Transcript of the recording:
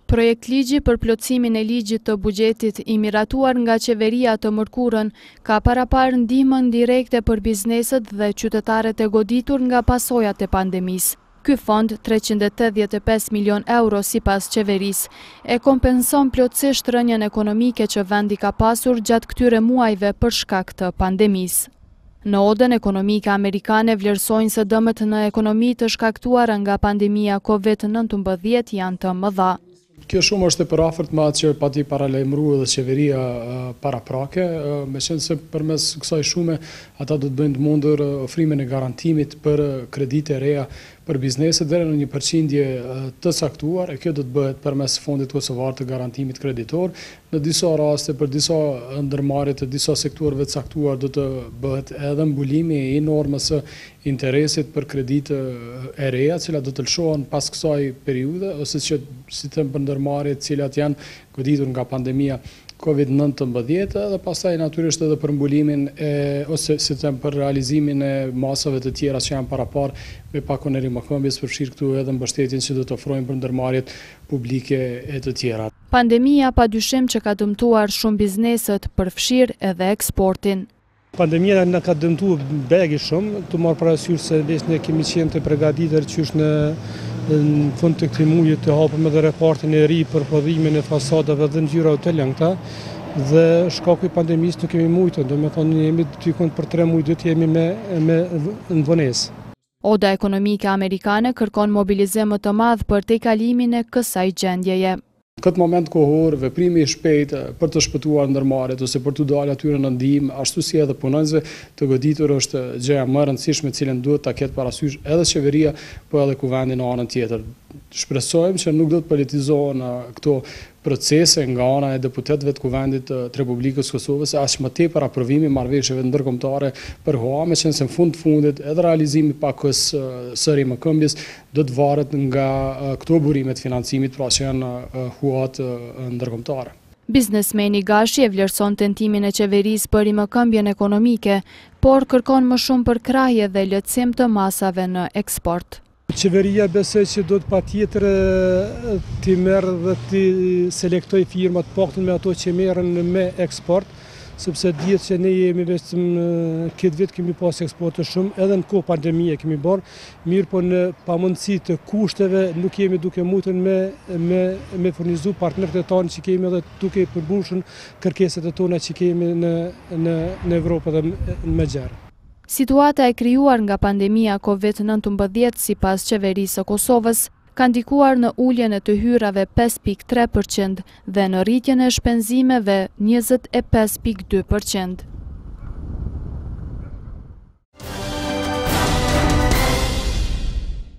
Projekt ligji për plotësimin e ligjit të buxhetit i miratuar nga qeveria të mërkurën ka paraparë ndihmën direkte për bizneset dhe qytetarët e goditur nga pasojat e pandemisë. Ky fond, 385 milion euro sipas qeverisë, e kompenson plotësisht rënien ekonomike që vendi ka pasur gjatë këtyre muajve për shkak të pandemisë. Në Odën ekonomike amerikane vlerësojnë se dëmet në ekonomi të shkaktuara nga pandemia COVID-19 janë të mëdha. Kjo shumë është e përafërt me atë që pati paralajmërua edhe qeveria paraprake, meqenëse se përmes kësaj shume ata do të bëjnë të mundur ofrimin e garantimit për kredite reja për bizneset deri në një përqindje të caktuar, e kjo do të bëhet përmes Fondit Kosovar të Garantimit Kreditor. Në disa raste, për disa ndërmarrje të disa sektorëve të caktuar do të bëhet edhe mbulimi i normës së interesit për kredite e reja, cilat do të lëshohen pas kësaj periudhe, ose që si të për ndërmarrjet cilat janë goditur nga pandemia COVID-19 dhe pastaj natyrisht edhe për mbulimin ose si të për realizimin e masave të tjera që janë parapar me pakoneri më këmbjes, përfshirë këtu edhe mbështetjen që do të ofrojnë për ndërmarrjet publike e të tjera. Pandemia padyshim që ka dëmtuar shumë bizneset, përfshirë edhe eksportin. Pandemia në ka dëmtuar begi shumë, të marrë parasysh se ne kemi qenë të përgatitur qysh në fund të këtij muaji të hapëm edhe repartin e ri për prodhimin e fasadave dhe ngjyra hotelën këta, dhe shkaku i pandemisë nuk kemi mujtë, domethënë jemi tykon për 3 muaj do të jemi me vonesë. Oda ekonomike amerikane kërkon mobilizim më të madh për tejkalimin e kësaj gjendjeje. Në këtë moment kohor, veprimi i shpejtë për të shpëtuar ndërmarrjet ose për të dalë atyre në ndihmë, ashtu si edhe punonjësve të goditur është gjëja më e rëndësishme cilën duhet ta ketë parasysh edhe qeveria, po edhe kuvendi në anën tjetër. Shpresojmë që nuk do të politizohen këto procese nga ana e deputetëve të kuvendit të Republikës Kosovës, aq më tepër aprovimi marrëveshjeve ndërkombëtare për HOA, meqense në fundit edhe realizimi pakës sëri më këmbjes do të varet nga këto burime të financimit, pra që janë HOA-t ndërkombëtare. Biznesmeni Gashi e vlerëson tentimin e qeverisë për rimëkëmbjen ekonomike, por kërkon më shumë për krahje dhe lehtësim të masave në eksport. Qeveria besoj që do të patjetër t'i merr dhe t'i selektoj firmat paktën me ato që merren me eksport, sepse dihet që ne jemi vetëm këtë vit kemi pas eksporte shumë, edhe në kohë pandemie kemi bërë, mirë po në pamundësi të kushteve nuk jemi duke mujtur me furnizu partnerët e tanë që kemi edhe duke përmbushur kërkesat e tona që kemi në Evropë dhe në gjerë. Situata e krijuar nga pandemia COVID-19 sipas qeverisë së Kosovës ka ndikuar në uljen e të hyrave 5.3% dhe në rritjen e shpenzimeve 25.2%.